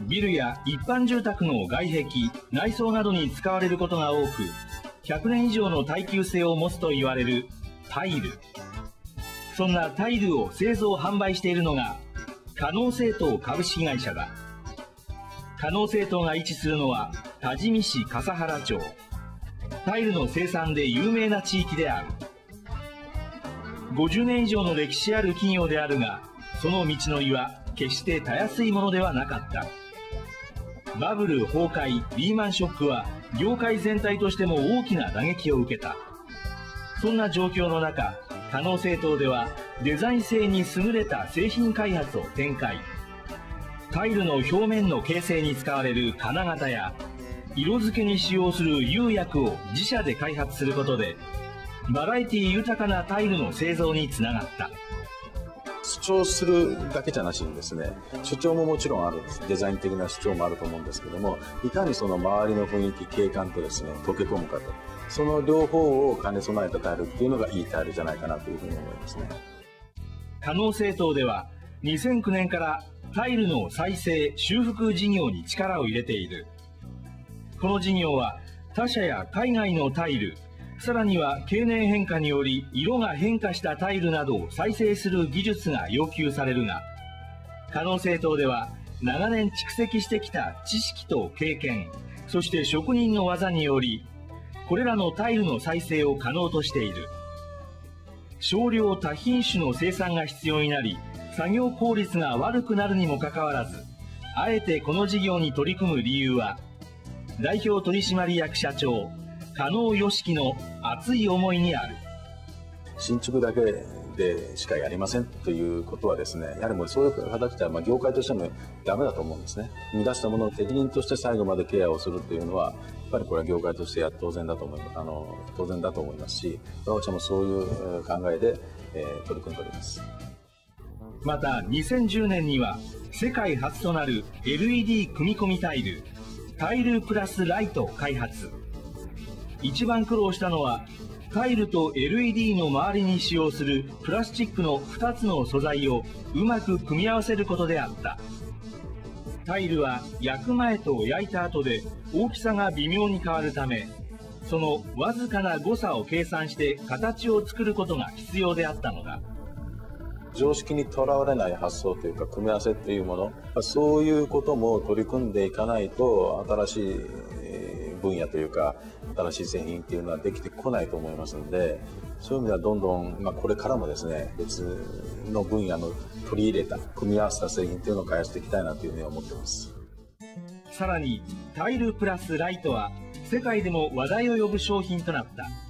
ビルや一般住宅の外壁、内装などに使われることが多く、100年以上の耐久性を持つと言われるタイル。そんなタイルを製造販売しているのが可能製陶株式会社だ。可能製陶が位置するのは多治見市笠原町。タイルの生産で有名な地域である。50年以上の歴史ある企業であるが、その道のりは決してたやすいものではなかった。バブル崩壊、リーマンショックは業界全体としても大きな打撃を受けた。そんな状況の中、可能製陶ではデザイン性に優れた製品開発を展開。タイルの表面の形成に使われる金型や色付けに使用する釉薬を自社で開発することで、バラエティ豊かなタイルの製造につながった。 主張するだけじゃなしにですね、主張ももちろんあるんです。デザイン的な主張もあると思うんですけども、いかにその周りの雰囲気、景観とですね、溶け込むかと。その両方を兼ね備えたタイルっていうのがいいタイルじゃないかなというふうに思いますね。 可能製陶では2009年からタイルの再生・修復事業に力を入れている。この事業は他社や海外のタイル、さらには経年変化により色が変化したタイルなどを再生する技術が要求されるが、可能製陶では長年蓄積してきた知識と経験、そして職人の技により、これらのタイルの再生を可能としている。少量多品種の生産が必要になり、作業効率が悪くなるにもかかわらず、あえてこの事業に取り組む理由は、代表取締役社長加納良樹の熱い思いにある。 新築だけでしかやりませんということはですね、やはりもうそういう形は業界としてもダメだと思うんですね。生み出したものを適任として最後までケアをするというのは、やっぱりこれは業界として当然だと思いますし、私もそういう考えで、取り組んでおります。 また2010年には世界初となる LED 組み込みタイル、タイルプラスライトを開発。一番苦労したのはタイルと LED の周りに使用するプラスチックの2つの素材をうまく組み合わせることであった。タイルは焼く前と焼いた後で大きさが微妙に変わるため、そのわずかな誤差を計算して形を作ることが必要であったのだ。 常識にとらわれない発想というか組み合わせというもの、そういうことも取り組んでいかないと新しい分野というか新しい製品っていうのはできてこないと思いますので、そういう意味ではどんどん、これからもですね、別の分野の取り入れた組み合わせた製品というのを開発していきたいなというふうに思っています。 さらにタイルプラスライトは世界でも話題を呼ぶ商品となった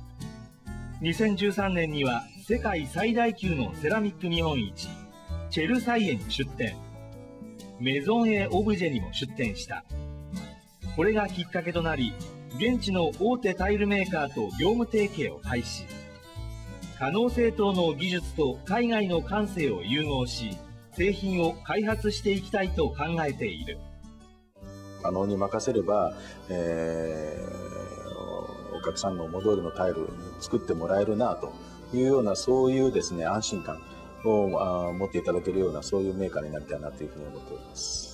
。2013年には世界最大級のセラミック見本市チェルサイエに出展、メゾンエオブジェにも出展した。これがきっかけとなり、現地の大手タイルメーカーと業務提携を開始。可能製陶の技術と海外の感性を融合し、製品を開発していきたいと考えている。 可能に任せれば、お客さんの思い通りのタイル作ってもらえるなというような、そういうですね、安心感を持っていただけるような、そういうメーカーになりたいなというふうに思っております。